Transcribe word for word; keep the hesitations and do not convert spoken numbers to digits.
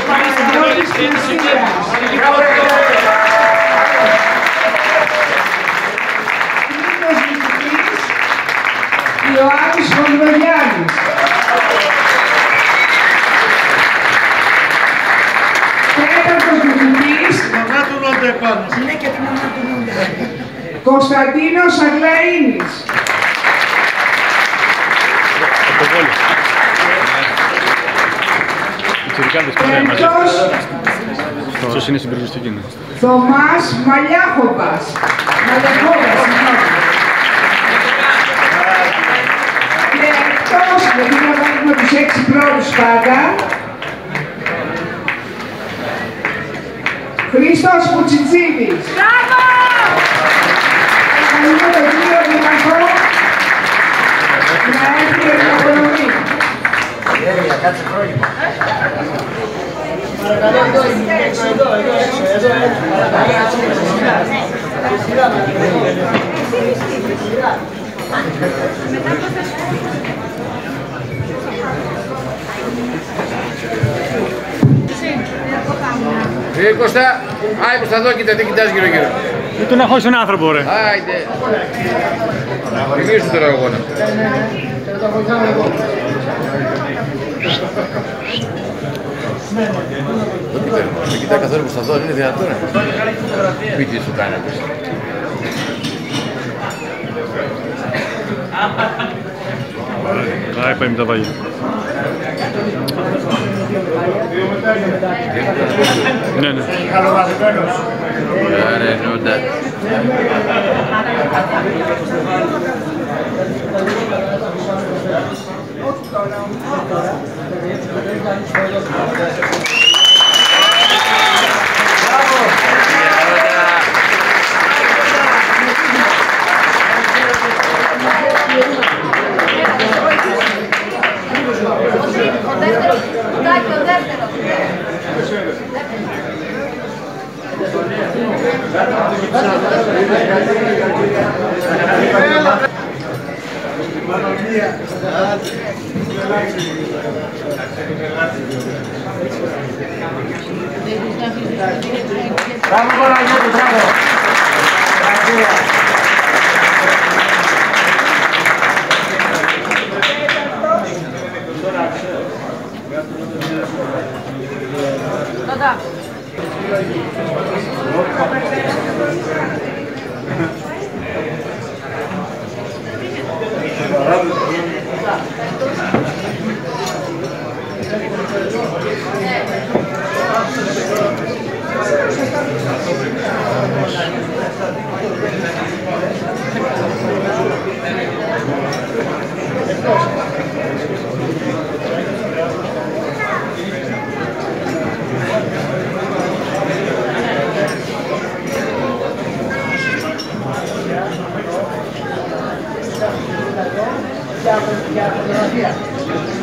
Κωνσταντίνος Αγλαΐνης. Αυτός είναι συμπεριοριστική. Θωμάς Μαλιάχοβας. Μαλιάχοβας, συγγνώμη. Και εκτός, γιατί να βάλουμε τους έξι πρώτους πάντα, Χρήστος Κουτσιτσίδης. Μπράβο! Ευχαριστώ τον κύριο Δημαρχό να έρθει η απονομή. Γέρια, κάτσε πρόγευμα. Παρακαλώ, εδώ, εδώ, εδώ, εδώ, Κύριε Κώστα, άι προς τα δω, κοίτα, τι κοιτάς γύρω γύρω. Δεν τον έχω στον άνθρωπο, ρε. Άιντε. Θυμίσου τώρα αγώνα. Δεν κοιτά καθόλου προς τα δω, είναι δυνατόν. Πίτι σου κάνει αυτός. Άι, πάει με τα βάγια. Ναι, ναι. Άρα, νόντα. Μπράβο, Παναγιώτη, μπράβο. Για φωτογραφία.